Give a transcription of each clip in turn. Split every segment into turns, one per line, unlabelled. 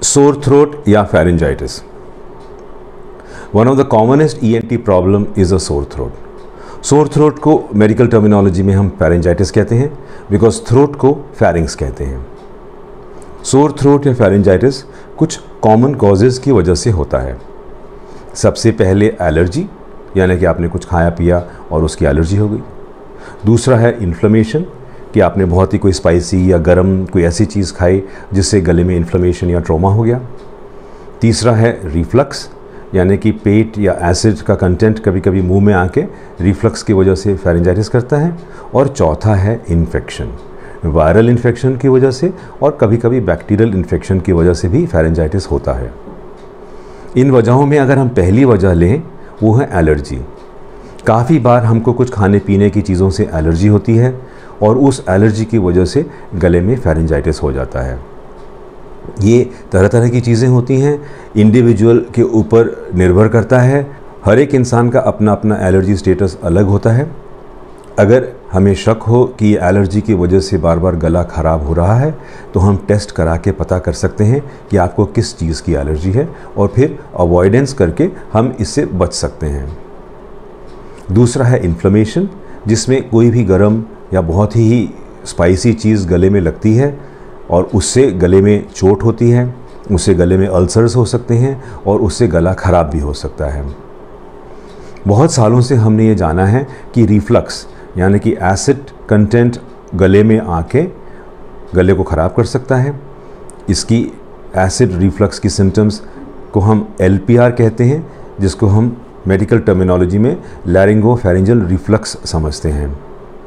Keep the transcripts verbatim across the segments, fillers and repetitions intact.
Sore throat या pharyngitis. One of the commonest E N T problem is a sore throat. Sore throat को medical terminology में हम pharyngitis कहते हैं because throat को pharynx कहते हैं. Sore throat या pharyngitis कुछ कॉमन कॉजेज़ की वजह से होता है. सबसे पहले एलर्जी, यानी कि आपने कुछ खाया पिया और उसकी एलर्जी हो गई. दूसरा है इन्फ्लेमेशन, कि आपने बहुत ही कोई स्पाइसी या गरम कोई ऐसी चीज़ खाई जिससे गले में इन्फ्लेमेशन या ट्रॉमा हो गया. तीसरा है रिफ्लक्स, यानी कि पेट या एसिड का कंटेंट कभी कभी मुंह में आके रिफ्लक्स की वजह से फेरेंजाइटिस करता है. और चौथा है इन्फेक्शन, वायरल इन्फेक्शन की वजह से और कभी कभी बैक्टीरियल इन्फेक्शन की वजह से भी फेरेंजाइटिस होता है. इन वजहों में अगर हम पहली वजह लें वो है एलर्जी. काफ़ी बार हमको कुछ खाने पीने की चीज़ों से एलर्जी होती है और उस एलर्जी की वजह से गले में फेरेंजाइटिस हो जाता है. ये तरह तरह की चीज़ें होती हैं, इंडिविजुअल के ऊपर निर्भर करता है. हर एक इंसान का अपना अपना एलर्जी स्टेटस अलग होता है. अगर हमें शक हो कि ये एलर्जी की वजह से बार बार गला ख़राब हो रहा है तो हम टेस्ट करा के पता कर सकते हैं कि आपको किस चीज़ की एलर्जी है और फिर अवॉइडेंस करके हम इससे बच सकते हैं. दूसरा है इन्फ्लेमेशन, जिसमें कोई भी गर्म या बहुत ही स्पाइसी चीज़ गले में लगती है और उससे गले में चोट होती है, उससे गले में अल्सर्स हो सकते हैं और उससे गला ख़राब भी हो सकता है. बहुत सालों से हमने ये जाना है कि रिफ्लक्स, यानी कि एसिड कंटेंट गले में आके गले को ख़राब कर सकता है. इसकी एसिड रिफ्लक्स की सिम्टम्स को हम एल पी आर कहते हैं, जिसको हम मेडिकल टर्मिनोलॉजी में लैरिंगोफेरेंजियल रिफ्लक्स समझते हैं.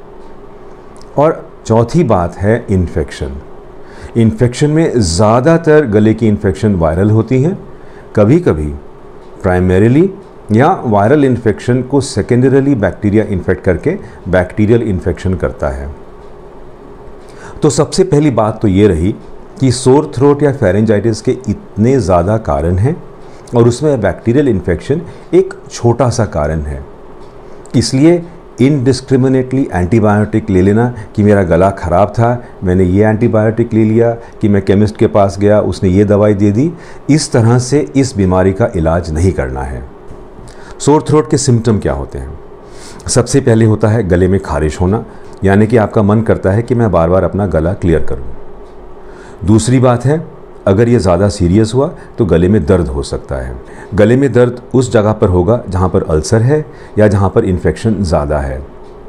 और चौथी बात है इन्फेक्शन. इन्फेक्शन में ज़्यादातर गले की इन्फेक्शन वायरल होती हैं. कभी कभी प्राइमरीली या वायरल इन्फेक्शन को सेकेंडरीली बैक्टीरिया इन्फेक्ट करके बैक्टीरियल इन्फेक्शन करता है. तो सबसे पहली बात तो ये रही कि सोर थ्रोट या फेरेंजाइटिस के इतने ज़्यादा कारण हैं और उसमें बैक्टीरियल इन्फेक्शन एक छोटा सा कारण है. इसलिए इनडिस्क्रिमिनेटली एंटीबायोटिक ले लेना कि मेरा गला ख़राब था, मैंने ये एंटीबायोटिक ले लिया, कि मैं केमिस्ट के पास गया उसने ये दवाई दे दी, इस तरह से इस बीमारी का इलाज नहीं करना है. सोर थ्रोट के सिम्टम क्या होते हैं? सबसे पहले होता है गले में खारिश होना, यानी कि आपका मन करता है कि मैं बार बार अपना गला क्लियर करूं. दूसरी बात है, अगर ये ज़्यादा सीरियस हुआ तो गले में दर्द हो सकता है. गले में दर्द उस जगह पर होगा जहाँ पर अल्सर है या जहाँ पर इन्फेक्शन ज़्यादा है.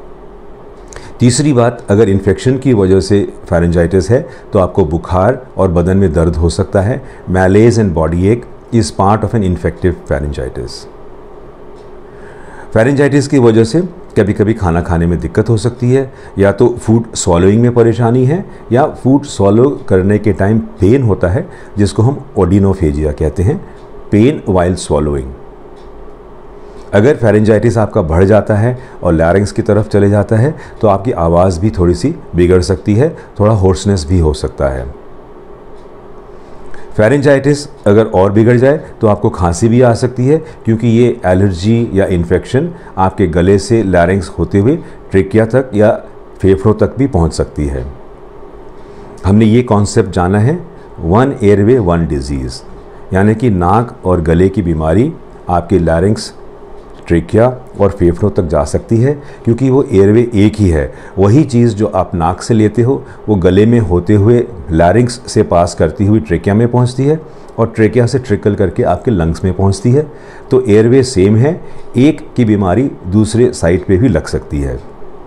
तीसरी बात, अगर इन्फेक्शन की वजह से फेरेंजाइटिस है तो आपको बुखार और बदन में दर्द हो सकता है. Malaise and body ache is part of an infective pharyngitis. Pharyngitis की वजह से कभी कभी खाना खाने में दिक्कत हो सकती है, या तो फूड स्वॉलोइंग में परेशानी है या फूड स्वॉलो करने के टाइम पेन होता है, जिसको हम ओडिनोफेजिया कहते हैं, पेन वाइल स्वॉलोइंग. अगर फेरेंजाइटिस आपका बढ़ जाता है और लैरिंक्स की तरफ चले जाता है तो आपकी आवाज़ भी थोड़ी सी बिगड़ सकती है, थोड़ा होर्सनेस भी हो सकता है. फेरेंजाइटिस अगर और बिगड़ जाए तो आपको खांसी भी आ सकती है, क्योंकि ये एलर्जी या इन्फेक्शन आपके गले से लैरिंक्स होते हुए ट्रेकिया तक या फेफड़ों तक भी पहुंच सकती है. हमने ये कॉन्सेप्ट जाना है वन एयरवे वन डिजीज़, यानी कि नाक और गले की बीमारी आपके लैरिंक्स, ट्रेकिया और फेफड़ों तक जा सकती है, क्योंकि वो एयरवे एक ही है. वही चीज़ जो आप नाक से लेते हो वो गले में होते हुए लैरिंक्स से पास करती हुई ट्रेकिया में पहुंचती है और ट्रेकिया से ट्रिकल करके आपके लंग्स में पहुंचती है. तो एयरवे सेम है, एक की बीमारी दूसरे साइड पे भी लग सकती है.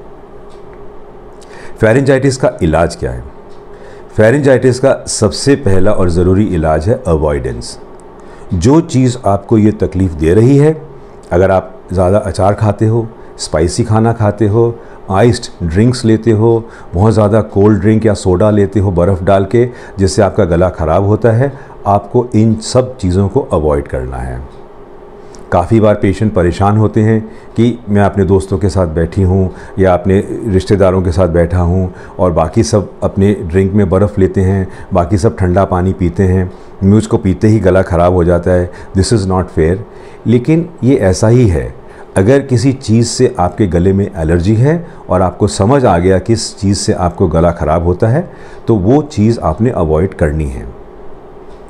फेरेंजाइटिस का इलाज क्या है? फेरेंजाइटिस का सबसे पहला और ज़रूरी इलाज है अवॉइडेंस. जो चीज़ आपको ये तकलीफ़ दे रही है, अगर आप ज़्यादा अचार खाते हो, स्पाइसी खाना खाते हो, आइस्ड ड्रिंक्स लेते हो, बहुत ज़्यादा कोल्ड ड्रिंक या सोडा लेते हो बर्फ़ डाल के, जिससे आपका गला ख़राब होता है, आपको इन सब चीज़ों को अवॉइड करना है. काफ़ी बार पेशेंट परेशान होते हैं कि मैं अपने दोस्तों के साथ बैठी हूँ या अपने रिश्तेदारों के साथ बैठा हूँ और बाकी सब अपने ड्रिंक में बर्फ़ लेते हैं, बाकी सब ठंडा पानी पीते हैं, मुझको पीते ही गला ख़राब हो जाता है. This is not fair. लेकिन ये ऐसा ही है. अगर किसी चीज़ से आपके गले में एलर्जी है और आपको समझ आ गया किस चीज़ से आपको गला ख़राब होता है, तो वो चीज़ आपने अवॉइड करनी है.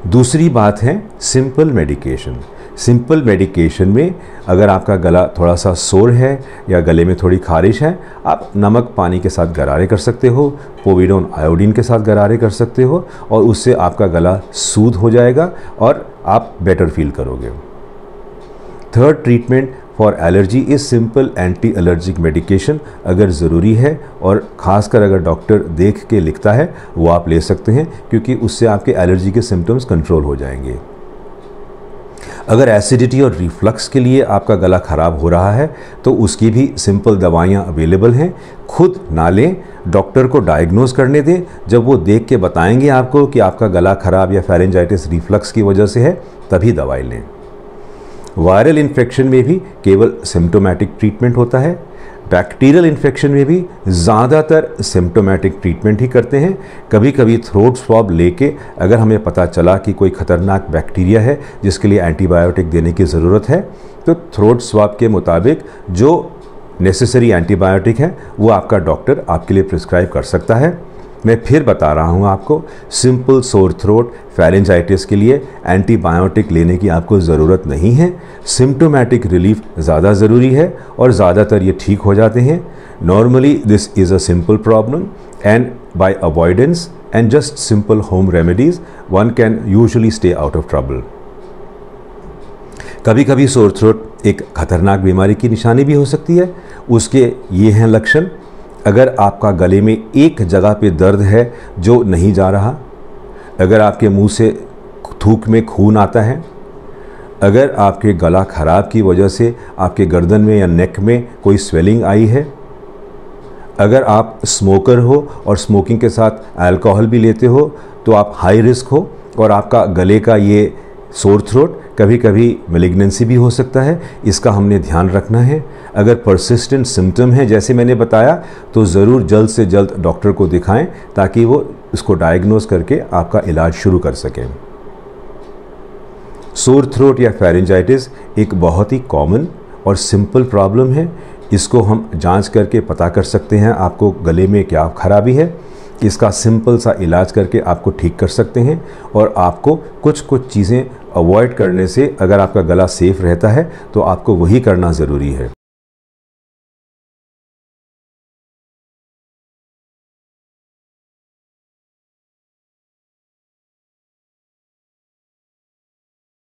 दूसरी बात है सिंपल मेडिकेशन। सिंपल मेडिकेशन में अगर आपका गला थोड़ा सा सोर है या गले में थोड़ी खारिश है, आप नमक पानी के साथ गरारे कर सकते हो, पोविडोन आयोडीन के साथ गरारे कर सकते हो और उससे आपका गला सूद हो जाएगा और आप बेटर फील करोगे। Third treatment for allergy is simple anti allergic medication. अगर ज़रूरी है और ख़ासकर अगर डॉक्टर देख के लिखता है वो आप ले सकते हैं, क्योंकि उससे आपके एलर्जी के सिम्टम्स कंट्रोल हो जाएंगे। अगर एसिडिटी और रिफ्लक्स के लिए आपका गला ख़राब हो रहा है तो उसकी भी सिंपल दवाइयाँ अवेलेबल हैं। खुद ना लें, डॉक्टर को डायग्नोज करने दें। जब वो देख के बताएंगे आपको कि आपका गला ख़राब या फेरेंजाइटिस रिफ्लक्स की वजह से है, तभी दवाई लें। वायरल इन्फेक्शन में भी केवल सिम्टोमेटिक ट्रीटमेंट होता है। बैक्टीरियल इन्फेक्शन में भी ज़्यादातर सिम्टोमेटिक ट्रीटमेंट ही करते हैं। कभी कभी थ्रोट स्वैब लेके अगर हमें पता चला कि कोई ख़तरनाक बैक्टीरिया है जिसके लिए एंटीबायोटिक देने की ज़रूरत है, तो थ्रोट स्वैब के मुताबिक जो नेसेसरी एंटीबायोटिक है वो आपका डॉक्टर आपके लिए प्रिस्क्राइब कर सकता है। मैं फिर बता रहा हूँ आपको, सिंपल सोर थ्रोट फेरेंजाइटिस के लिए एंटीबायोटिक लेने की आपको ज़रूरत नहीं है। सिम्टोमेटिक रिलीफ ज़्यादा ज़रूरी है और ज़्यादातर ये ठीक हो जाते हैं। Normally this is a simple problem and by avoidance and just simple home remedies one can usually stay out of trouble. कभी कभी सोर थ्रोट एक खतरनाक बीमारी की निशानी भी हो सकती है। उसके ये हैं लक्षण। अगर आपका गले में एक जगह पे दर्द है जो नहीं जा रहा, अगर आपके मुंह से थूक में खून आता है, अगर आपके गला ख़राब की वजह से आपके गर्दन में या नेक में कोई स्वेलिंग आई है, अगर आप स्मोकर हो और स्मोकिंग के साथ अल्कोहल भी लेते हो तो आप हाई रिस्क हो और आपका गले का ये सोर थ्रोट कभी कभी मेलिग्नेंसी भी हो सकता है। इसका हमने ध्यान रखना है। अगर परसिस्टेंट सिम्टम है जैसे मैंने बताया तो ज़रूर जल्द से जल्द डॉक्टर को दिखाएं ताकि वो इसको डायग्नोज करके आपका इलाज शुरू कर सकें। सोर थ्रोट या फेरेंजाइटिस एक बहुत ही कॉमन और सिंपल प्रॉब्लम है। इसको हम जांच करके पता कर सकते हैं आपको गले में क्या खराबी है। इसका सिंपल सा इलाज करके आपको ठीक कर सकते हैं और आपको कुछ कुछ चीज़ें अवॉइड करने से, अगर आपका गला सेफ रहता है तो आपको वही करना ज़रूरी है।